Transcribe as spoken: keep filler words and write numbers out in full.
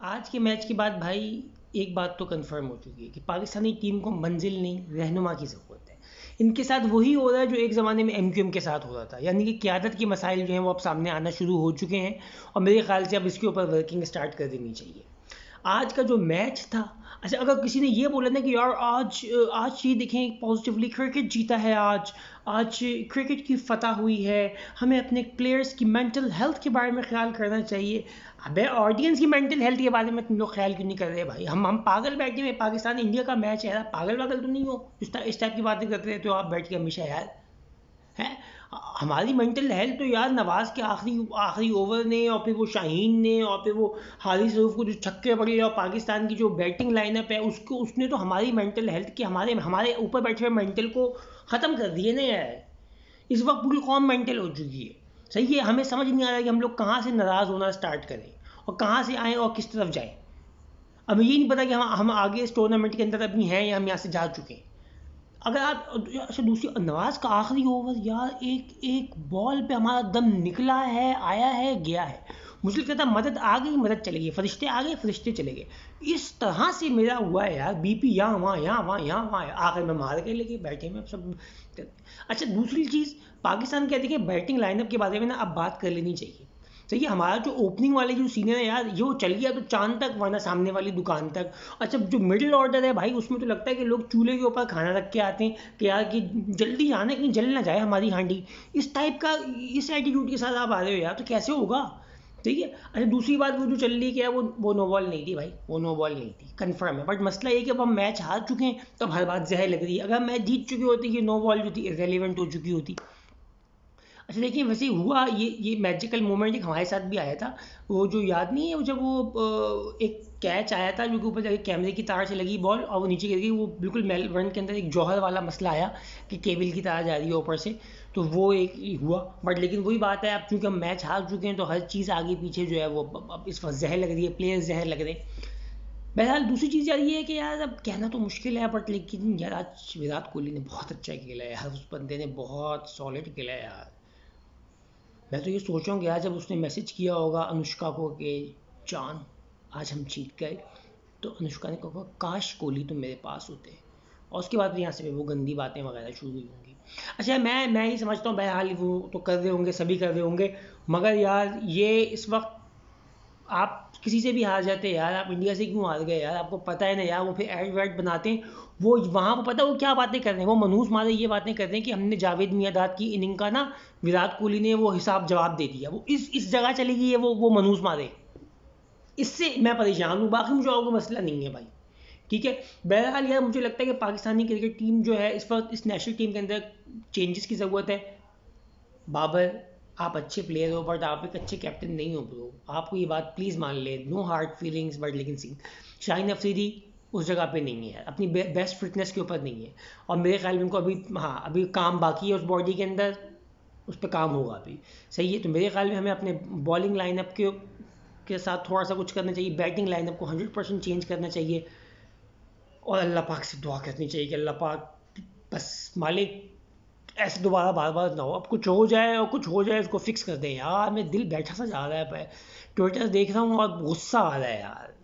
आज के मैच के बाद भाई एक बात तो कंफर्म हो चुकी है कि पाकिस्तानी टीम को मंजिल नहीं रहनुमा की ज़रूरत है। इनके साथ वही हो रहा है जो एक ज़माने में एम क्यू एम के साथ हो रहा था, यानी कि क़यादत के मसाइल जो हैं वो अब सामने आना शुरू हो चुके हैं और मेरे ख्याल से अब इसके ऊपर वर्किंग स्टार्ट कर देनी चाहिए। आज का जो मैच था, अच्छा अगर किसी ने ये बोला ना कि यार आज आज ये देखें पॉजिटिवली क्रिकेट जीता है, आज आज क्रिकेट की फतह हुई है, हमें अपने प्लेयर्स की मेंटल हेल्थ के बारे में ख्याल करना चाहिए। अबे ऑडियंस की मेंटल हेल्थ के बारे में तुम लोग ख्याल क्यों नहीं कर रहे भाई? हम हम पागल बैठे हुए, पाकिस्तान इंडिया का मैच है यार, पागल वागल तो नहीं हो इस इस टाइप की बातें करते रहते हो आप बैठ के हमेशा यार। हैं हमारी मेंटल हेल्थ तो यार नवाज के आखिरी आखिरी ओवर ने और फिर वो शाहीन ने और फिर वो हारिस रऊफ को जो छक्के पड़े और पाकिस्तान की जो बैटिंग लाइनअप है उसको उसने तो हमारी मेंटल हेल्थ के हमारे हमारे ऊपर बैठे हुए मेंटल को ख़त्म कर दिए ना यार। इस वक्त पूरी कौम मेंटल हो चुकी है। सही है, हमें समझ नहीं आ रहा कि हम लोग कहाँ से नाराज़ होना स्टार्ट करें और कहाँ से आएँ और किस तरफ जाएँ। अब ये नहीं पता कि हम हम आगे इस टूर्नामेंट के अंदर अपनी हैं या हम यहाँ से जा चुके हैं। अगर आप अच्छा दूसरी नवाज का आखिरी ओवर यार, एक एक बॉल पे हमारा दम निकला है, आया है, गया है। मुझे लगता था मदद आ गई, मदद चले गई, फरिश्ते आ गए, फरिश्ते चले गए। इस तरह से मेरा हुआ है यार, बीपी यहाँ वहाँ यहाँ वहाँ यहाँ वहाँ, आखिर में मार के लेके बैठे में सब। अच्छा दूसरी चीज़, पाकिस्तान क्या देखिए बैटिंग लाइनअप के बारे में ना अब बात कर लेनी चाहिए। सही है, हमारा जो ओपनिंग वाले जो सीनियर है यार, ये वो चल गया तो चांद तक वरना सामने वाली दुकान तक। अच्छा जो मिडिल ऑर्डर है भाई, उसमें तो लगता है कि लोग चूल्हे के ऊपर खाना रख के आते हैं कि यार कि जल्दी आना, कहीं जल ना जाए हमारी हांडी। इस टाइप का, इस एटीट्यूड के साथ आप आ रहे हो यार, तो कैसे होगा? ठीक है। अच्छा दूसरी बात, वो जो चल रही है वो वो नो बॉल नहीं थी भाई, वो नो बॉल नहीं थी, कंफर्म है। बट मसला ये कि अब हम मैच हार चुके हैं तो अब हर बात जहर लग रही है। अगर मैच जीत चुके होते कि नो बॉल जो थी इररेलेवेंट हो चुकी होती। अच्छा देखिए वैसे हुआ ये ये मैजिकल मोमेंट एक हमारे साथ भी आया था। वो जो याद नहीं है, वो जब वो अ, एक कैच आया था जो कि ऊपर जाके कैमरे की तार से लगी बॉल और वो नीचे गिर गई, वो बिल्कुल मेलबर्न के अंदर एक जौहर वाला मसला आया कि केबल की तार जा रही है ऊपर से, तो वो एक ही हुआ। बट लेकिन वही बात है, अब चूंकि हम मैच हार चुके हैं तो हर चीज़ आगे पीछे जो है वो अब अब इस वक्त जहर लग रही है, प्लेयर्स जहर लग रहे हैं। बहरहाल दूसरी चीज़ यार ये है कि यार अब कहना तो मुश्किल है, बट लेकिन यार आज विराट कोहली ने बहुत अच्छा खेला है यार, उस बंदे ने बहुत सॉलिड खेला है यार। मैं तो ये सोच रहा हूँ कि यार जब उसने मैसेज किया होगा अनुष्का को कि जान आज हम जीत गए, तो अनुष्का ने कहा काश कोहली तुम मेरे पास होते, और उसके बाद यहाँ से वो गंदी बातें वगैरह शुरू हुई होंगी। अच्छा मैं मैं ही समझता हूँ बहरहाल वो तो कर रहे होंगे, सभी कर रहे होंगे, मगर यार ये इस वक्त आप किसी से भी हार जाते हैं यार, आप इंडिया से क्यों हार गए यार? आपको पता है ना यार, वो फिर एड वेड बनाते हैं, वो वहाँ पर पता है वो क्या बातें कर रहे हैं, वो मनहूस मारे ये बातें कर रहे हैं कि हमने जावेद मियांदाद की इनिंग का ना विराट कोहली ने वो हिसाब जवाब दे दिया। वो इस इस जगह चली गई है, वो वो मनहूस मारे, इससे मैं परेशान हूँ, बाकी मुझे और कोई मसला नहीं है भाई। ठीक है, बहरहाल यार मुझे लगता है कि पाकिस्तानी क्रिकेट टीम जो है इस वक्त इस नेशनल टीम के अंदर चेंजेस की ज़रूरत है। बाबर आप अच्छे प्लेयर हो बट आप एक अच्छे कैप्टन नहीं हो ब्रो, आपको ये बात प्लीज़ मान ले, नो हार्ड फीलिंग्स। बट लेकिन सिंह शाहीन अफरीदी उस जगह पे नहीं है, अपनी बे, बेस्ट फिटनेस के ऊपर नहीं है, और मेरे ख्याल में उनको अभी हाँ अभी काम बाकी है उस बॉडी के अंदर, उस पर काम होगा अभी। सही है, तो मेरे ख्याल में हमें अपने बॉलिंग लाइनअप के के साथ थोड़ा सा कुछ करना चाहिए, बैटिंग लाइनअप को हंड्रेड परसेंट चेंज करना चाहिए, और अल्लाह पाक से दुआ करनी चाहिए कि अल्लाह पाक बस मालिक ऐसे दोबारा बार बार ना हो, अब कुछ हो जाए और कुछ हो जाए उसको फिक्स कर दें यार। मैं दिल बैठा सा जा रहा है, ट्विटर देख रहा हूँ और गुस्सा आ रहा है यार।